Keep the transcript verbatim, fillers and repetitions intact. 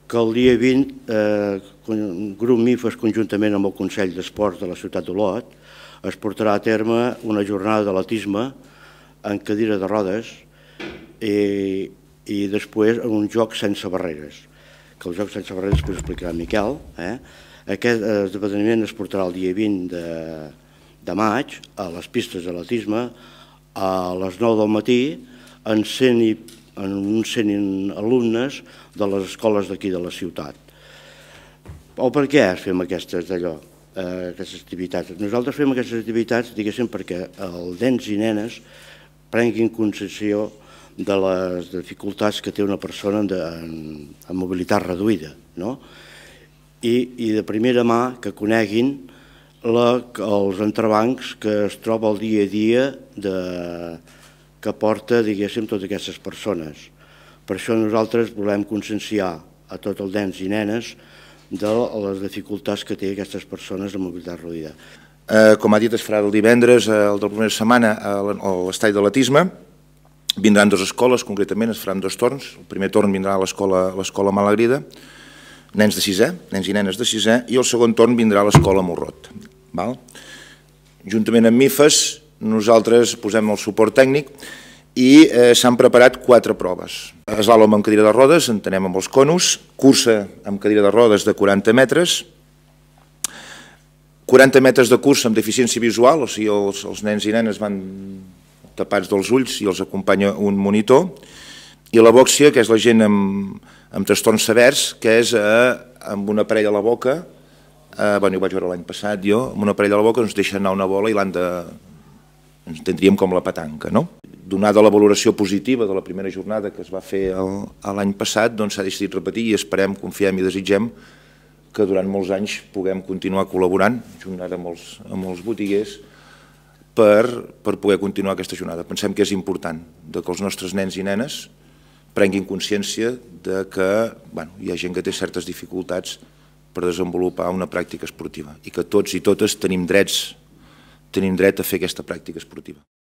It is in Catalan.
que el dia vint, eh, el grup MIFES, conjuntament amb el Consell d'Esports de la ciutat d'Olot, es portarà a terme una jornada d'atletisme en cadira de rodes i, i després un joc sense barreres, que el joc sense barreres després ho explicarà Miquel. Eh? Aquest esdeveniment es portarà el dia vint de, de maig a les pistes d'atletisme a les nou del matí en, cent i, en uns cent alumnes de les escoles d'aquí de la ciutat. O per què fem aquestes d'allò? Eh, aquestes activitats. Nosaltres fem aquestes activitats, diguéssim, perquè els nens i nenes prenguin concessió de les dificultats que té una persona amb mobilitat reduïda, no? I, i de primera mà que coneguin la, els entrebancs que es troba el dia a dia de, que porta, diguéssim, totes aquestes persones. Per això nosaltres volem conscienciar a tots els nens i nenes de les dificultats que té aquestes persones amb mobilitat reduïda. Eh, com ha dit, es farà el divendres, el de la primera setmana, a l'estadi d'atletisme. Vindran dues escoles, concretament, es faran dos torns. El primer torn vindrà a l'escola Malagrida, nens de sisè, nens i nenes de sisè, i el segon torn vindrà a l'escola Morrot. Val? Juntament amb MIFES, nosaltres posem el suport tècnic i eh, s'han preparat quatre proves. Eslàlom amb cadira de rodes, entenem amb els conos, cursa amb cadira de rodes de quaranta metres, quaranta metres de cursa amb deficiència visual, o sigui, els, els nens i nenes van tapats dels ulls i els acompanya un monitor, i la bòxia, que és la gent amb, amb trastorns severs, que és eh, amb una parella a la boca, eh, bueno, ho vaig veure l'any passat jo, amb una parella a la boca ens deixa anar una bola i l'han de... ens tindríem com la petanca, no? Donada la valoració positiva de la primera jornada que es va fer l'any passat, doncs s'ha decidit repetir i esperem, confiem i desitgem que durant molts anys puguem continuar col·laborant, junt ara amb els, amb els botiguers, per, per poder continuar aquesta jornada. Pensem que és important de que els nostres nens i nenes prenguin consciència de que bueno, hi ha gent que té certes dificultats per desenvolupar una pràctica esportiva i que tots i totes tenim drets, tenim dret a fer aquesta pràctica esportiva.